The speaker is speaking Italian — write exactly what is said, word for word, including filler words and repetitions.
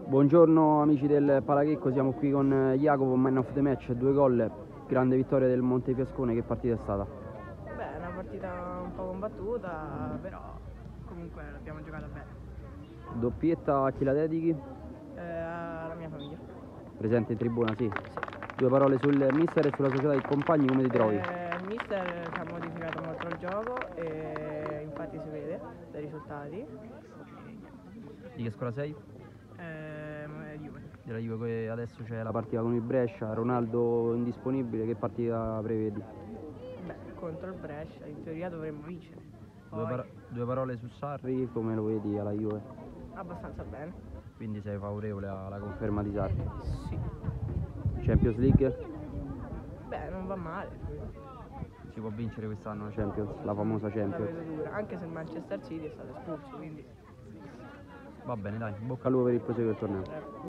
Buongiorno amici del Palachecco, siamo qui con Jacopo, man of the match, due gol, grande vittoria del Montefiascone. Che partita è stata? Beh, è una partita un po' combattuta, però comunque l'abbiamo giocata bene. Doppietta, a chi la dedichi? Eh, alla mia famiglia. Presente in tribuna, sì. Sì. Due parole sul mister e sulla società dei compagni, come ti trovi? Eh, il mister ci ha modificato molto il gioco e infatti si vede dai risultati. Di che scuola sei? Eh, Juve. Della Juve, che adesso c'è la partita con il Brescia, Ronaldo indisponibile, che partita prevedi? Beh, contro il Brescia in teoria dovremmo vincere. Due, Poi, par- due parole su Sarri, come lo vedi alla Juve? abbastanza bene. Quindi sei favorevole alla conferma di Sarri? Sì. Champions League? Beh, non va male. Si può vincere quest'anno la Champions, la famosa La Champions. vedo dura, anche se il Manchester City è stato espulso, quindi Va bene, dai, in bocca al lupo per il proseguo del torneo. eh,